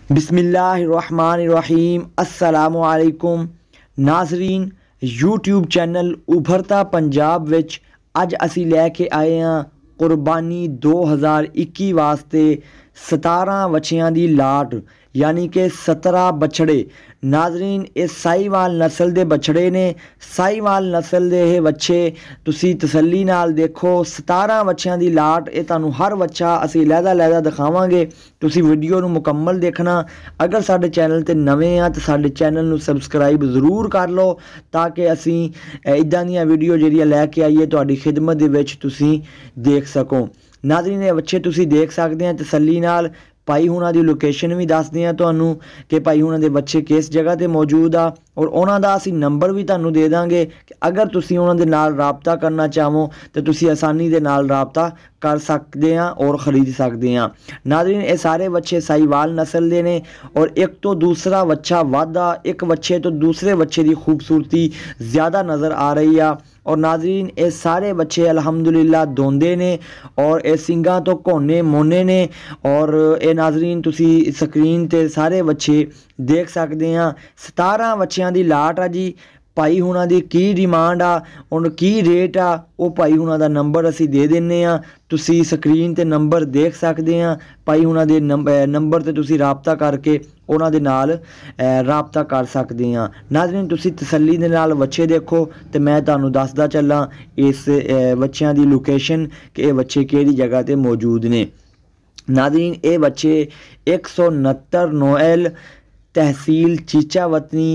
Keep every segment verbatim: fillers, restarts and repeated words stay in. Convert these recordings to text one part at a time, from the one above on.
बिस्मिल्लाहिर्रहमानिर्रहीम अस्सलामुअलैकुम नाज़रीन, यूट्यूब चैनल उभरता पंजाब विच अज असी लैके आए हाँ कुर्बानी दो हज़ार इक्की वास्ते सतारह बच्चियां दी लाट यानी कि सत्रह बछड़े। नाजरीन, इस साहीवाल नस्ल के बछड़े ने। साहीवाल नस्ल के यह बच्चे तुसी तसल्ली नाल देखो। सतारह बच्चों की लाट, ये तुहानू हर बच्चा असी लहदा लहदा दिखावांगे। तुसी वीडियो नू मुकम्मल देखना। अगर साडे चैनल ते नवे आ तो साडे चैनल नू सबसक्राइब जरूर कर लो ताकि असी इदां दीयां वीडियो जिहड़ियां लैके आईए तुहाडी खिदमत दे विच तुसी देख सको। नाजरीन, ये बच्चे तुसी देख सकते हैं तसल्ली नाल। भाई हुणां दी लोकेशन भी दसदे हैं तुहानू कि भाई हुणां दे बच्चे किस जगह ते मौजूद आ और उन्हां दा असीं नंबर भी तुहानू दे दांगे कि अगर तुसीं उन्हां दे नाल राबता करना चाहो तो तुसीं आसानी दे नाल राबता कर सकते हैं और ख़रीद सकते हैं। नाज़रीन, ये सारे बच्चे साहीवाल नस्ल दे ने और एक तो दूसरा बच्चा वाधा, एक बच्चे तो दूसरे बच्चे की खूबसूरती ज़्यादा नज़र आ रही है। और नाजरीन, ये सारे बच्चे अल्हम्दुलिल्लाह दोंदे ने और ये सिंगा तो कोने मोने ने। और ये नाजरीन तुसी स्क्रीन ते सारे बच्चे देख सकते हैं। सतारह बच्चों की लाट आ जी। भाई हुणां दी की डिमांड आ और की रेट आ, वो भाई हुणां दा नंबर असी दे दिन्ने आ। तुसी स्क्रीन ते नंबर देख सकते हैं। भाई हुणां दे नंबर ते तुसी राबता करके उन्हां दे नाल राबता कर सकते हैं। नाज़रीन, तुसी तसल्ली दे नाल बच्चे देखो तो मैं तुहानू दसदा चलां इस बच्चों की लोकेशन कि ये बच्चे किहड़ी जगह ते मौजूद ने। नाज़रीन, ये बच्चे एक सौ उनहत्तर नोएल तहसील चीचावतनी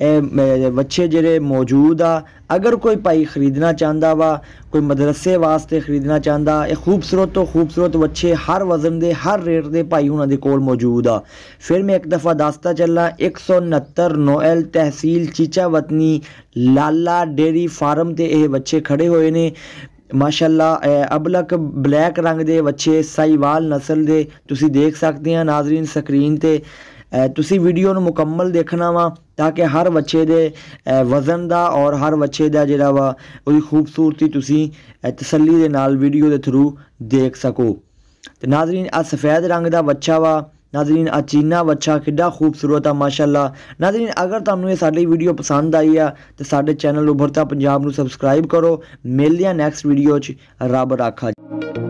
बच्चे जेरे मौजूद आ। अगर कोई भाई ख़रीदना चाहता वा, कोई मदरसे वास्ते ख़रीदना चाहता, ये खूबसूरत तो खूबसूरत बच्चे हर वज़न दे हर रेट दे भाई हुणां दे कोल मौजूद आ। फिर मैं एक दफ़ा दसदा चलना, एक सौ उनहत्तर नोएल तहसील चीचावतनी लाला डेयरी फार्म ते ये बच्चे खड़े हुए ने। माशाअल्लाह अबलक ब्लैक रंग दे बच्चे साहीवाल नस्ल दे तुसी देख सकते हैं। नाजरीन, स्क्रीन ते तुसी वीडियो नू मुकम्मल देखना वा ताकि हर बच्चे दे वज़न दा और हर बच्चे दा जिहड़ा वा उहदी खूबसूरती तुसी तसल्ली दे नाल वीडियो दे थ्रू देख सको। ते नाजरीन, आ सफ़ेद रंग दा बच्चा वा। नाजरीन, आ चीना बच्चा किड्डा खूबसूरत आ माशाअल्लाह। नाजरीन, अगर तुहानू ये साडी वीडियो पसंद आई आ तो साडे चैनल उभरता पंजाब नू सबसक्राइब करो। मिलदे आ नैक्सट वीडियो च। रब राखा।